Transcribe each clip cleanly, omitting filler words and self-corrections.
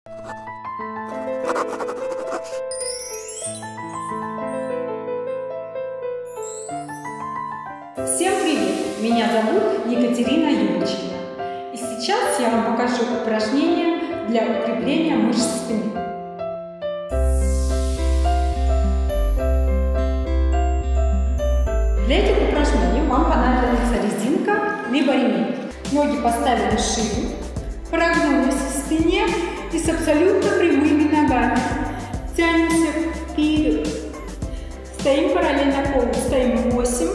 Всем привет! Меня зовут Екатерина Юрчина. И сейчас я вам покажу упражнения для укрепления мышц спины. Для этих упражнений вам понадобится резинка либо ремень. Ноги поставили шире, прогнулись в спине и с абсолютно прямыми ногами тянемся вперед. Стоим параллельно полу. Стоим 8,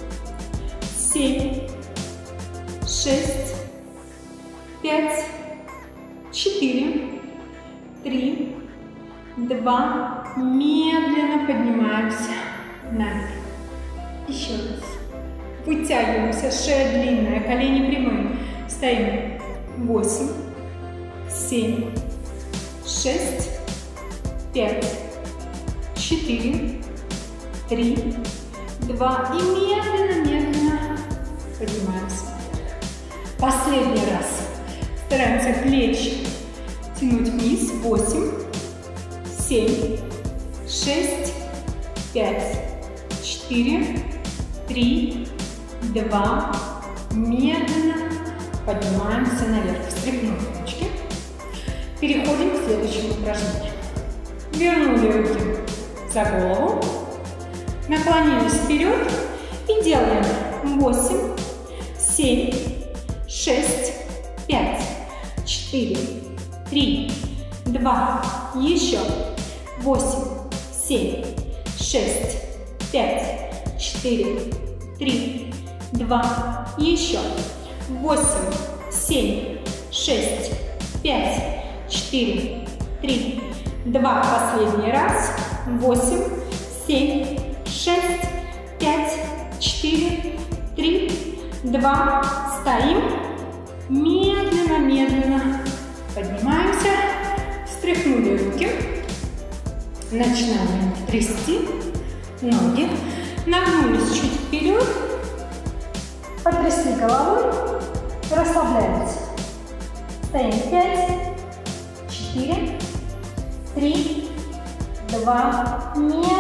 7, 6, 5, 4, 3, 2. Медленно поднимаемся наверх. Еще раз. Вытягиваемся, шея длинная, колени прямые. Стоим 8, 7, 6, 5, 4, 3, 2. И медленно поднимаемся. Последний раз. Стараемся плечи тянуть вниз. 8, 7, 6, 5, 4, 3, 2. Медленно поднимаемся наверх. Встряхнули ручки. Переходим к следующему упражнению. Вернули руки за голову. Наклонились вперед и делаем 8, 7, 6, 5, 4, 3, 2. Еще 8, 7, 6, 5, 4, 3, 2. Еще 8, 7, 6, 5, 4, 3, 2. Последний раз. 8, 7, 6, 5, 4, 3, 2. Стоим. Медленно поднимаемся. Встряхнули руки. Начинаем трясти ноги. Нагнулись чуть вперед. Потрясли головой. Расслабляемся. Стоим 5, 4, 3, 2.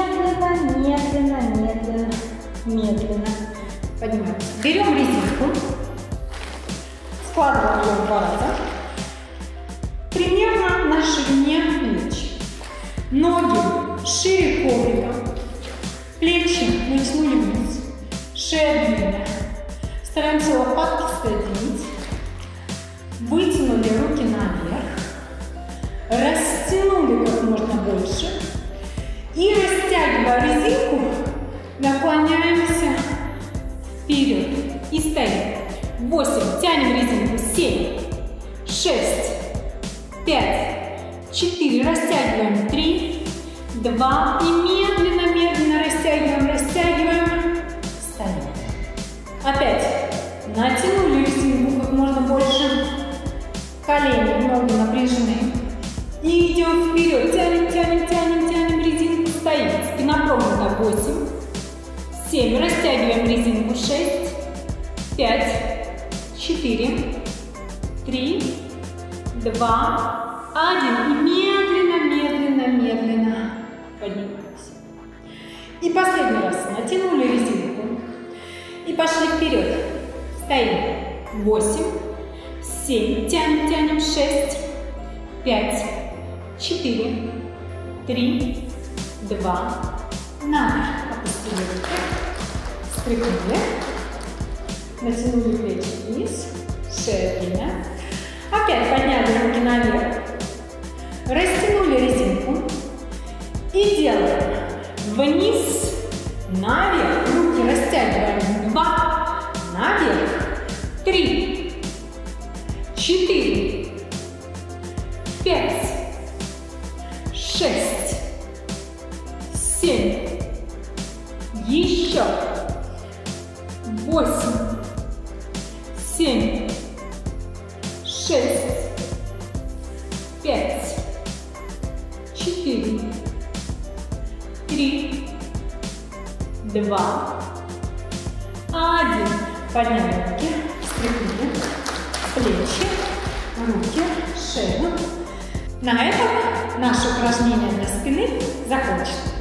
Медленно поднимаемся. Берем резинку. Складываем ее в 2 раза. Примерно на ширине плеч. Ноги шире коврика. Плечи натянули вниз. Шея длинная. Стараемся лопатки соединить. Вытянули руки наверх. Растянули как можно больше. И растягивая резинку, наклоняемся вперед. И стоим. 8. Тянем резинку. 7, 6, 5, 4. Растягиваем. 3, 2. И медленно растягиваем. Стоим. Опять. Натянули резинку как можно больше. Колени, ноги напряжены. И идем вперед. Тянем резинку. Стоим. Спина прогнута. 8, 7. Растягиваем резинку. 6, 5, 4, 3, 2, 1. И медленно поднимаемся. И последний раз. Натянули резинку. И пошли вперед. Стоим. 8, 7. Тянем. 6, 5, 4, 3, 2. Наверх. Опустили руки. Встряхнули. Натянули плечи вниз. Шея длинная. Опять подняли руки наверх. Растянули резинку. И делаем вниз, наверх. Руки растягиваем. 2. Наверх. 3, 4, 5, 6, 7. Еще. 8, 7, 6, 5, 4, 3, 2, 1. Подняли руки, встряхнули плечи, руки, шею. На этом наше упражнение для спины закончено.